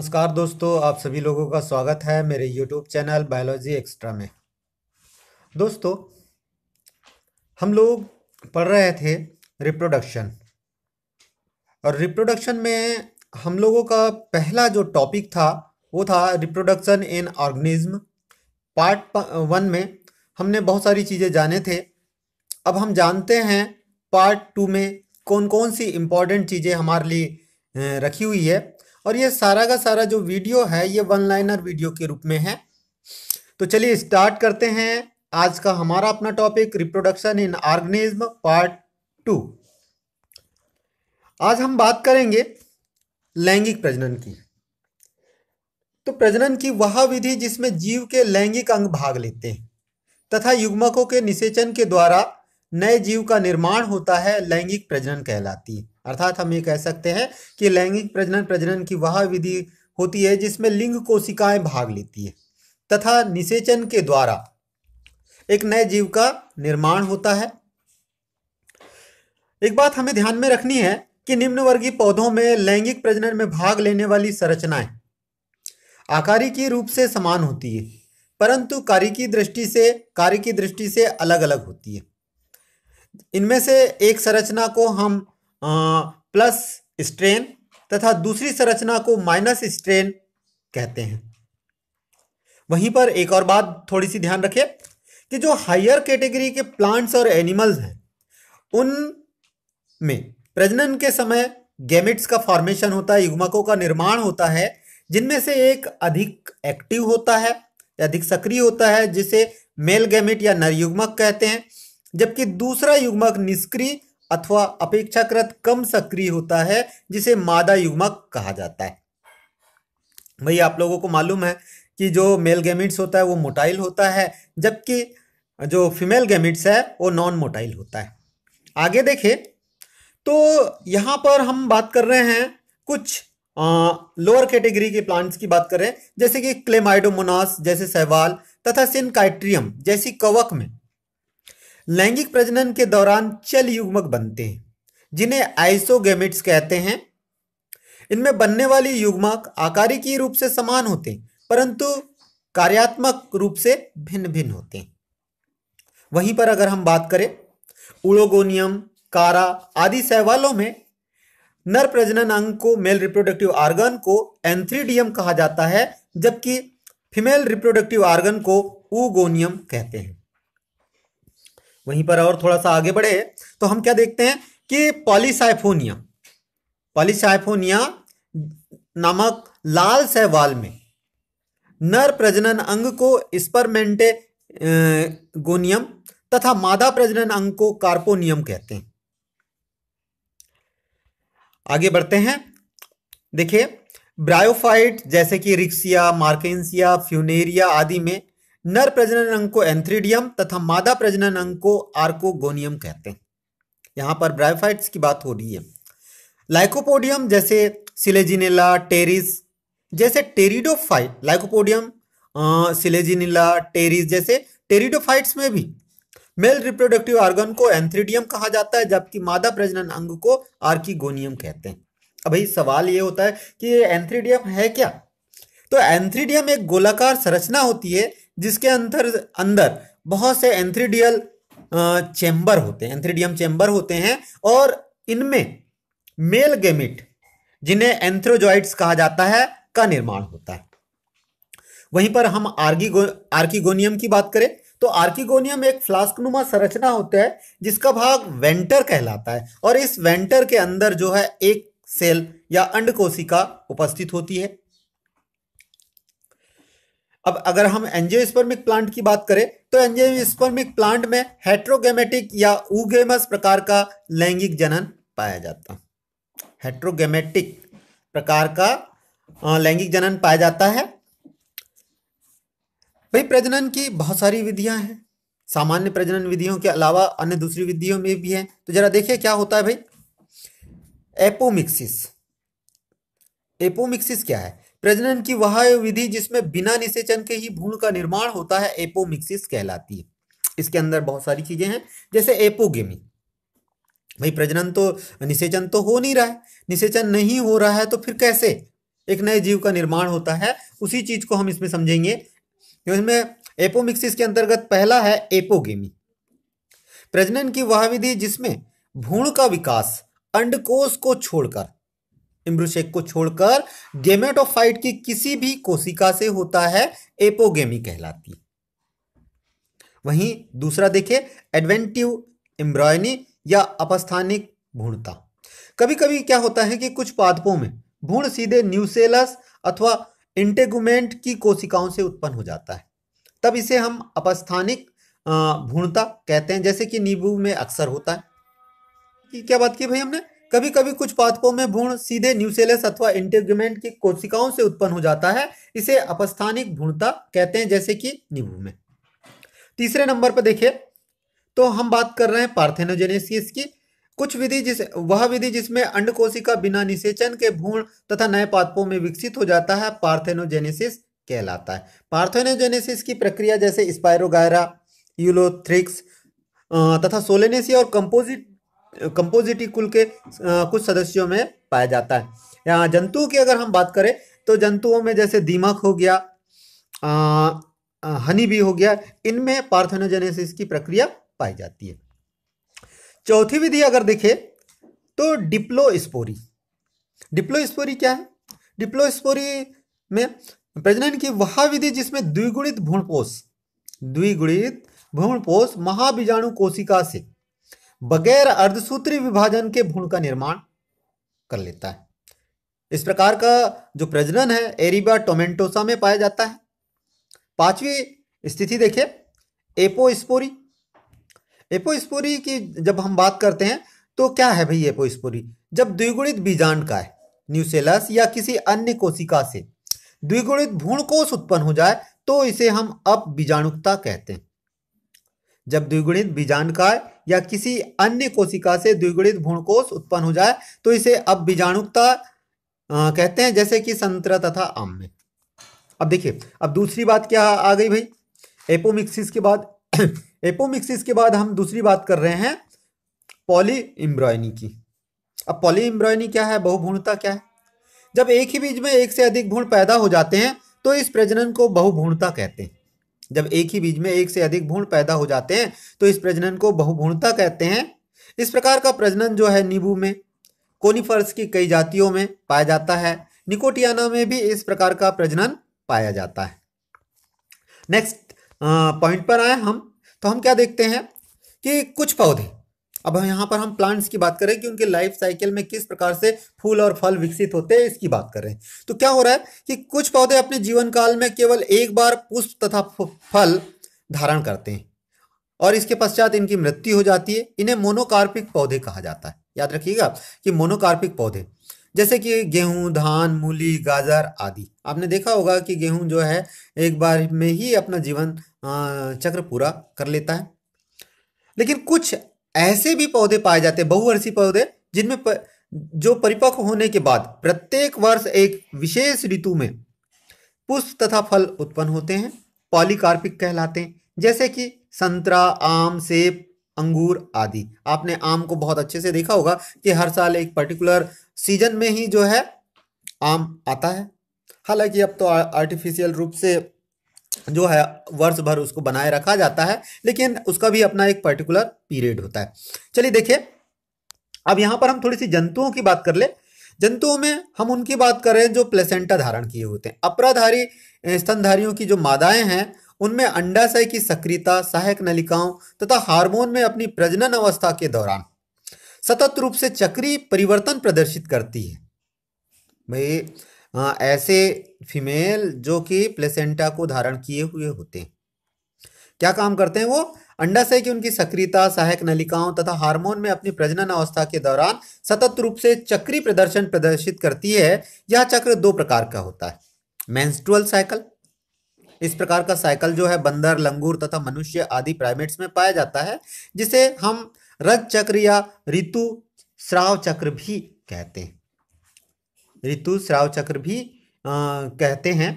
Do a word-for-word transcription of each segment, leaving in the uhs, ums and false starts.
नमस्कार दोस्तों, आप सभी लोगों का स्वागत है मेरे यूट्यूब चैनल बायोलॉजी एक्स्ट्रा में। दोस्तों, हम लोग पढ़ रहे थे रिप्रोडक्शन, और रिप्रोडक्शन में हम लोगों का पहला जो टॉपिक था वो था reproduction in organism. Part one में हमने बहुत सारी चीज़ें जाने थे। अब हम जानते हैं पार्ट टू में कौन कौन सी इम्पोर्टेंट चीज़ें हमारे लिए अ, रखी हुई है। और ये सारा का सारा जो वीडियो है ये वन लाइनर वीडियो के रूप में है। तो चलिए स्टार्ट करते हैं आज का हमारा अपना topic reproduction in organism part two. आज हम बात करेंगे लैंगिक प्रजनन की। तो प्रजनन की वह विधि जिसमें जीव के लैंगिक अंग भाग लेते हैं तथा युग्मकों के निषेचन के द्वारा नए जीव का निर्माण होता है, लैंगिक प्रजनन कहलाती है। अर्थात हम ये कह सकते हैं कि लैंगिक प्रजनन प्रजनन की वह विधि होती है जिसमें लिंग कोशिकाएं भाग लेती है तथा निषेचन के द्वारा एक नए जीव का निर्माण होता है। एक बात हमें ध्यान में रखनी है कि निम्न वर्गीय पौधों में लैंगिक प्रजनन में भाग लेने वाली संरचनाएं आकारिकी रूप से समान होती है, परंतु कार्य की दृष्टि से कार्य की दृष्टि से अलग अलग होती है। इनमें से एक संरचना को हम प्लस स्ट्रेन तथा दूसरी संरचना को माइनस स्ट्रेन कहते हैं। वहीं पर एक और बात थोड़ी सी ध्यान रखें कि जो हायर कैटेगरी के प्लांट्स और एनिमल्स हैं उनमें प्रजनन के समय गैमेट्स का फॉर्मेशन होता है, युग्मकों का निर्माण होता है, जिनमें से एक अधिक एक्टिव होता है, अधिक सक्रिय होता है, जिसे मेल गैमेट या नर युग्मक कहते हैं, जबकि दूसरा युग्मक निष्क्रिय अथवा अपेक्षाकृत कम सक्रिय होता है, जिसे मादा युग्मक कहा जाता है। भाई आप लोगों को मालूम है कि जो मेल गैमेट्स होता है वो मोटाइल होता है, जबकि जो फीमेल गैमेट्स है वो नॉन मोटाइल होता है। आगे देखें तो यहाँ पर हम बात कर रहे हैं कुछ लोअर कैटेगरी के प्लांट्स की बात कर रहे हैं, जैसे कि क्लेमाइडोमोनास जैसे शैवाल तथा सिनकाइट्रियम जैसी कवक में लैंगिक प्रजनन के दौरान चल युग्मक बनते हैं, जिन्हें आइसोगैमेट्स कहते हैं। इनमें बनने वाली युग्मक आकारिकी रूप से समान होते हैं, परंतु कार्यात्मक रूप से भिन्न भिन्न होते हैं। वहीं पर अगर हम बात करें उलोगोनियम, कारा आदि शैवालों में नर प्रजनन अंग को, मेल रिप्रोडक्टिव ऑर्गन को एंथ्रीडियम कहा जाता है, जबकि फीमेल रिप्रोडक्टिव ऑर्गन को ऊगोनियम कहते हैं। वहीं पर और थोड़ा सा आगे बढ़े तो हम क्या देखते हैं कि पॉलीसाइफोनिया पॉलीसाइफोनिया नामक लाल शैवाल में नर प्रजनन अंग को स्पर्मेंटेगोनियम तथा मादा प्रजनन अंग को कार्पोनियम कहते हैं। आगे बढ़ते हैं। देखिए ब्रायोफाइट जैसे कि रिक्सिया, मार्केंसिया, फ्यूनेरिया आदि में नर प्रजनन अंग को एंथ्रीडियम तथा मादा प्रजनन अंग को आर्कोगोनियम कहते हैं। यहां पर ब्रायोफाइट्स की बात हो रही है। लाइकोपोडियम जैसे सिलेजिनेला, टेरिस जैसे टेरिडोफाइट, लाइकोपोडियम, सिलेजिनेला, टेरिस जैसे टेरिडोफाइट्स में भी मेल रिप्रोडक्टिव ऑर्गन को एंथ्रीडियम कहा जाता है, जबकि मादा प्रजनन अंग को आर्कीगोनियम कहते हैं। अब भाई सवाल ये होता है कि ये एंथ्रीडियम है क्या? तो एंथ्रीडियम एक गोलाकार संरचना होती है जिसके अंदर अंदर बहुत से एंथ्रीडियल चेंबर होते हैं, एंथ्रीडियम चेंबर होते हैं, और इनमें मेल गैमेट जिन्हें एंथ्रोजॉइड्स कहा जाता है का निर्माण होता है। वहीं पर हम आर्कीगो आर्कीगोनियम की बात करें तो आर्कीगोनियम एक फ्लास्कनुमा संरचना होता है जिसका भाग वेंटर कहलाता है, और इस वेंटर के अंदर जो है एक सेल या अंड कोशिका उपस्थित होती है। अब अगर हम एंजियोस्पर्मिक प्लांट की बात करें तो एंजियोस्पर्मिक प्लांट में हेट्रोगैमेटिक या ऊगेमस प्रकार का लैंगिक जनन पाया जाता है। हेट्रोगैमेटिक प्रकार का लैंगिक जनन पाया जाता है। भाई प्रजनन की बहुत सारी विधियां हैं, सामान्य प्रजनन विधियों के अलावा अन्य दूसरी विधियों में भी हैं। तो जरा देखिए क्या होता है भाई। एपोमिक्सिस एपोमिक्सिस क्या है? प्रजनन की वह विधि जिसमें बिना निषेचन के ही भ्रूण का निर्माण होता है, एपोमिक्सिस कहलाती है। इसके अंदर बहुत सारी चीजें हैं, जैसे एपोगेमी। भाई प्रजनन तो निषेचन तो हो नहीं रहा है, निषेचन नहीं हो रहा है तो फिर कैसे एक नए जीव का निर्माण होता है, उसी चीज को हम इसमें समझेंगे। इसमें एपोमिक्सिस के अंतर्गत पहला है एपोगेमी। प्रजनन की वह विधि जिसमें भ्रूण का विकास अंडकोश को छोड़कर, इम्ब्रुशेक को छोड़कर गेमेटोफाइट की किसी भी कोशिका से होता है, एपोगेमी कहलाती है। वहीं दूसरा देखिए एडवेंटिव एम्ब्रॉयनी या अपस्थानिक भ्रूणता। कभी कभी क्या होता है कि कुछ पादपों में भ्रूण सीधे न्यूसेलस अथवा इंटेगुमेंट की कोशिकाओं से उत्पन्न हो जाता है, तब इसे हम अपस्थानिक भ्रूणता कहते हैं, जैसे कि नींबू में अक्सर होता है। कि क्या बात की भाई हमने, कभी कभी कुछ पादपों में भ्रूण सीधे न्यूसेलस अथवा इंटेगुमेंट की कोशिकाओं से उत्पन्न हो जाता है, इसे अपस्थानिक भ्रूणता कहते हैं, जैसे कि नींबू में। तीसरे नंबर पर देखिए तो हम बात कर रहे हैं पार्थेनोजेनेसिस की। कुछ विधि जिस वह विधि जिसमें अंडकोशिका बिना निषेचन के भ्रूण तथा नए पादपों में विकसित हो जाता है, पार्थेनोजेनेसिस कहलाता है। पार्थेनोजेनेसिस की प्रक्रिया जैसे स्पाइरोगायरा, यूलोथ्रिक्स तथा सोलेनेसिया और कंपोजिट कंपोजिटी कुल के कुछ सदस्यों में पाया जाता है। यहाँ जंतुओं की अगर हम बात करें तो जंतुओं में जैसे दीमक हो गया, हनी बी हो गया, इनमें पार्थेनोजेनेसिस की प्रक्रिया पाई जाती है। चौथी विधि अगर देखें तो डिप्लोस्पोरी। डिप्लोस्पोरी क्या है? डिप्लोस्पोरी में प्रजनन की वह विधि जिसमें द्विगुणित भ्रूणपोष द्विगुणित भ्रूणपोष महाबीजाणु कोशिका से बगैर अर्धसूत्री विभाजन के भ्रूण का निर्माण कर लेता है। इस प्रकार का जो प्रजनन है एरिबा टोमेंटोसा में पाया जाता है। पांचवी स्थिति देखिए एपोस्पोरी। एपोस्पोरी की जब हम बात करते हैं तो क्या है भाई एपोस्पोरी? जब द्विगुणित बीजांडकाय न्यूसेलस या किसी अन्य कोशिका से द्विगुणित भ्रूणकोश उत्पन्न हो जाए तो इसे हम अपबीजाणुकता कहते हैं। जब द्विगुणित बीजांडकाय या किसी अन्य कोशिका से द्विगुणित भ्रूणकोश उत्पन्न हो जाए तो इसे अपबीजाणुकता कहते हैं, जैसे कि संतरा तथा आम में। अब देखिए अब दूसरी बात क्या आ गई भाई एपोमिक्सिस के बाद एपोमिक्सिस के बाद हम दूसरी बात कर रहे हैं पॉलीइम्ब्रॉयनी की। अब पॉलीइम्ब्रॉयनी क्या है, बहुभ्रूणता क्या है? जब एक ही बीज में एक से अधिक भ्रूण पैदा हो जाते हैं तो इस प्रजनन को बहुभ्रूणता कहते हैं। जब एक ही बीज में एक से अधिक भ्रूण पैदा हो जाते हैं तो इस प्रजनन को बहुभ्रूणता कहते हैं। इस प्रकार का प्रजनन जो है नींबू में, कोनिफर्स की कई जातियों में पाया जाता है। निकोटियाना में भी इस प्रकार का प्रजनन पाया जाता है। नेक्स्ट पॉइंट पर आए हम तो हम क्या देखते हैं कि कुछ पौधे, अब हम यहाँ पर हम प्लांट्स की बात करें कि उनके लाइफ साइकिल में किस प्रकार से फूल और फल विकसित होते हैं, इसकी बात करें तो क्या हो रहा है कि कुछ पौधे अपने जीवन काल में केवल एक बार पुष्प तथा फल धारण करते हैं और इसके पश्चात इनकी मृत्यु हो जाती है। इन्हें मोनोकार्पिक पौधे कहा जाता है। याद रखिएगा कि मोनोकार्पिक पौधे जैसे कि गेहूं, धान, मूली, गाजर आदि। आपने देखा होगा कि गेहूं जो है एक बार में ही अपना जीवन चक्र पूरा कर लेता है। लेकिन कुछ ऐसे भी पौधे पाए जाते हैं, बहुवर्षीय पौधे, जिनमें प, जो परिपक्व होने के बाद प्रत्येक वर्ष एक विशेष ऋतु में पुष्प तथा फल उत्पन्न होते हैं, पॉलीकार्पिक कहलाते हैं। जैसे कि संतरा, आम, सेब, अंगूर आदि। आपने आम को बहुत अच्छे से देखा होगा कि हर साल एक पर्टिकुलर सीजन में ही जो है आम आता है। हालांकि अब तो आर्टिफिशियल रूप से जो है वर्ष भर उसको बनाए रखा जाता है, लेकिन उसका भी अपना एक पर्टिकुलर पीरियड होता है। चलिए देखिए अब यहाँ पर हम थोड़ी सी जंतुओं की बात कर ले। जंतुओं में हम उनकी बात कर रहे हैं जो प्लेसेंटा धारण किए होते हैं। अपराधारी स्तनधारियों की जो मादाएं हैं उनमें अंडाशय की सक्रियता, सहायक नलिकाओं तथा हार्मोन में अपनी प्रजनन अवस्था के दौरान सतत रूप से चक्रीय परिवर्तन प्रदर्शित करती है। भाई आ, ऐसे फीमेल जो कि प्लेसेंटा को धारण किए हुए होते हैं क्या काम करते हैं? वो अंडाशय की उनकी सक्रियता, सहायक नलिकाओं तथा हार्मोन में अपनी प्रजनन अवस्था के दौरान सतत रूप से चक्रीय प्रदर्शन प्रदर्शित करती है। यह चक्र दो प्रकार का होता है। मेंस्ट्रुअल साइकिल, इस प्रकार का साइकिल जो है बंदर, लंगूर तथा मनुष्य आदि प्राइमेट्स में पाया जाता है, जिसे हम रज चक्र या ऋतु स्राव चक्र भी कहते हैं। ऋतु स्राव चक्र भी आ, कहते हैं।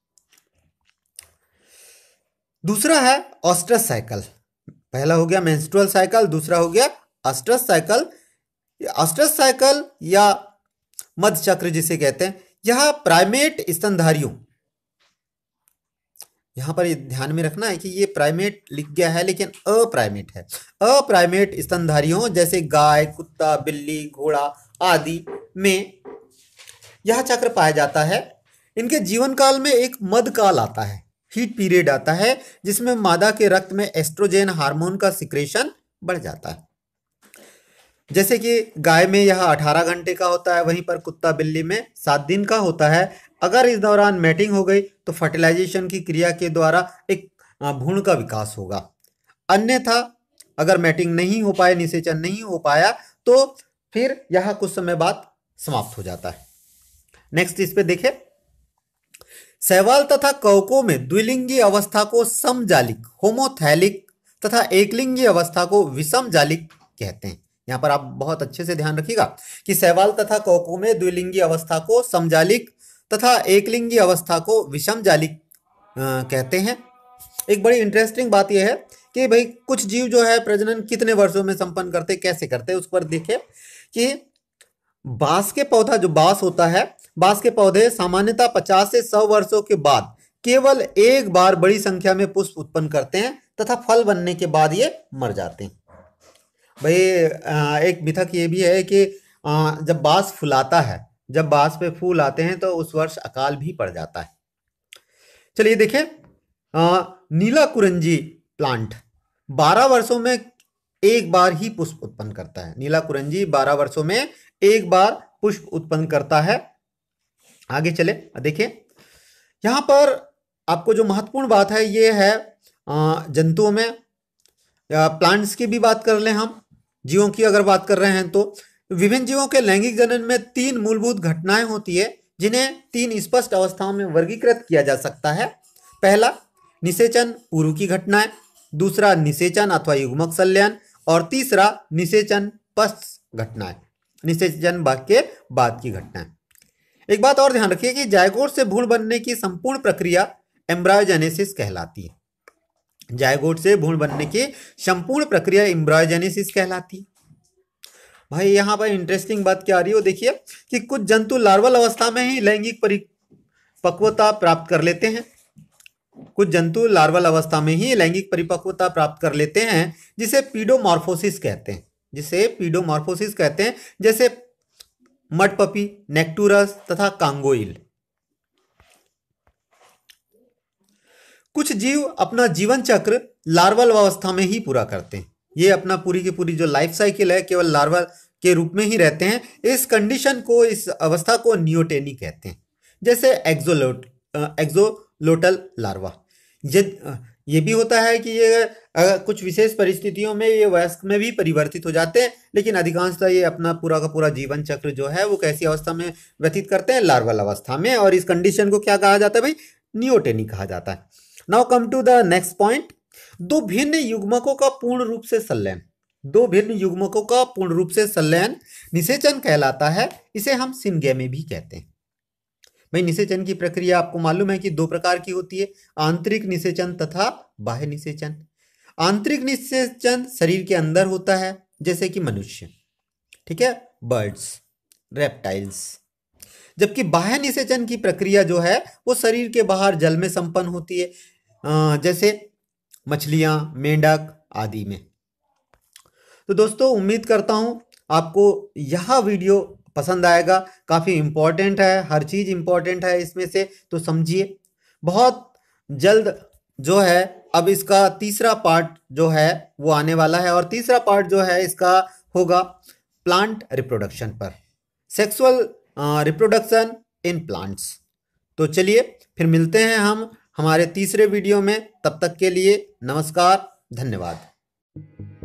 दूसरा है ऑस्ट्रस साइकिल। पहला हो गया मेंस्ट्रुअल साइकिल, दूसरा हो गया ऑस्ट्रस साइकिल। ऑस्ट्रस साइकिल या मध्य चक्र जिसे कहते हैं, यह प्राइमेट स्तनधारियों, यहां पर ध्यान में रखना है कि ये प्राइमेट लिख गया है लेकिन अप्राइमेट है। अप्राइमेट स्तनधारियों जैसे गाय, कुत्ता, बिल्ली, घोड़ा आदि में यह चक्र पाया जाता है। इनके जीवन काल में एक मध्यकाल आता है, हीट पीरियड आता है, जिसमें मादा के रक्त में एस्ट्रोजन हार्मोन का सिक्रेशन बढ़ जाता है। जैसे कि गाय में यह अठारह घंटे का होता है, वहीं पर कुत्ता बिल्ली में सात दिन का होता है। अगर इस दौरान मैटिंग हो गई तो फर्टिलाइजेशन की क्रिया के द्वारा एक भ्रूण का विकास होगा। अन्यथा अगर मैटिंग नहीं हो पाए, निषेचन नहीं हो पाया, तो फिर यह कुछ समय बाद समाप्त हो जाता है। नेक्स्ट इस पे देखें, शैवाल तथा कवकों में द्विलिंगी अवस्था को समजालिक होमोथैलिक तथा एकलिंगी अवस्था को विषमजालिक कहते हैं। यहां पर आप बहुत अच्छे से ध्यान रखिएगा कि शैवाल तथा कवकों में द्विलिंगी अवस्था को समजालिक तथा एकलिंगी अवस्था को विषमजालिक कहते हैं। एक बड़ी इंटरेस्टिंग बात यह है कि भाई कुछ जीव जो है प्रजनन कितने वर्षों में संपन्न करते, कैसे करते, उस पर देखिए कि बांस के पौधा, जो बांस होता है, बांस के पौधे सामान्यतः पचास से सौ वर्षों के बाद केवल एक बार बड़ी संख्या में पुष्प उत्पन्न करते हैं तथा फल बनने के बाद ये मर जाते हैं। भाई एक मिथक ये भी है कि जब बांस फुलाता है, जब बांस पे फूल आते हैं तो उस वर्ष अकाल भी पड़ जाता है। चलिए देखें, नीला कुरंजी प्लांट बारह वर्षों में एक बार ही पुष्प उत्पन्न करता है। नीला कुरंजी बारह वर्षों में एक बार पुष्प उत्पन्न करता है। आगे चले देखिए, यहां पर आपको जो महत्वपूर्ण बात है ये है जंतुओं में, प्लांट्स की भी बात कर लें, हम जीवों की अगर बात कर रहे हैं तो विभिन्न जीवों के लैंगिक जनन में तीन मूलभूत घटनाएं होती है जिन्हें तीन स्पष्ट अवस्थाओं में वर्गीकृत किया जा सकता है। पहला निषेचन पूर्व की घटनाएं, दूसरा निषेचन अथवा युग्मक संलयन और तीसरा निषेचन पश्च घटनाएं, निषेचन के बाद की घटनाएं। एक बात और ध्यान रखिए कि जायगोट से भ्रूण बनने की संपूर्ण प्रक्रिया एम्ब्रायोजेनेसिस कहलाती है। जायगोट से भ्रूण बनने की संपूर्ण प्रक्रिया एम्ब्रायोजेनेसिस कहलाती है। भाई यहाँ पर इंटरेस्टिंग बात क्या आ रही है वो देखिए कि कुछ जंतु लार्वल अवस्था में ही लैंगिक परिपक्वता प्राप्त कर लेते हैं। कुछ जंतु लार्वल अवस्था में ही लैंगिक परिपक्वता प्राप्त कर लेते हैं, जिसे पीडोमॉर्फोसिस कहते हैं, जिसे पीडोमॉर्फोसिस कहते हैं, जैसे मड पपी, नेक्टूरस तथा कांगोइल। कुछ जीव अपना जीवन चक्र लार्वल अवस्था में ही पूरा करते हैं। ये अपना पूरी की पूरी जो लाइफ साइकिल है केवल लार्वा के रूप में ही रहते हैं। इस कंडीशन को, इस अवस्था को नियोटेनी कहते हैं। जैसे एक्सोलोट एक्सोलोटल लार्वा, ये ये भी होता है कि ये अगर कुछ विशेष परिस्थितियों में ये वयस्क में भी परिवर्तित हो जाते हैं, लेकिन अधिकांशतः ये अपना पूरा का पूरा जीवन चक्र जो है वो कैसी अवस्था में व्यतीत करते हैं, लार्वल अवस्था में। और इस कंडीशन को क्या कहा जाता है भाई, नियोटेनी कहा जाता है। Now come to the next point, दो भिन्न युग्मकों का पूर्ण रूप से संलयन। दो भिन्न युग्मकों का पूर्ण रूप से संलयन निषेचन कहलाता है। इसे हम सिनगेमी भी कहते हैं। भाई निषेचन की प्रक्रिया आपको मालूम है कि दो प्रकार की होती है, आंतरिक निषेचन तथा बाह्य निषेचन। आंतरिक निषेचन शरीर के अंदर होता है, जैसे कि मनुष्य, ठीक है, बर्ड्स, रेप्टाइल्स। जबकि बाह्य निषेचन की प्रक्रिया जो है वो शरीर के बाहर जल में संपन्न होती है, जैसे मछलियां, मेंढक आदि में। तो दोस्तों उम्मीद करता हूं आपको यह वीडियो पसंद आएगा। काफ़ी इम्पोर्टेंट है, हर चीज़ इम्पोर्टेंट है इसमें से, तो समझिए। बहुत जल्द जो है अब इसका तीसरा पार्ट जो है वो आने वाला है, और तीसरा पार्ट जो है इसका होगा प्लांट रिप्रोडक्शन पर, सेक्सुअल रिप्रोडक्शन इन प्लांट्स। तो चलिए फिर मिलते हैं हम हमारे तीसरे वीडियो में। तब तक के लिए नमस्कार, धन्यवाद।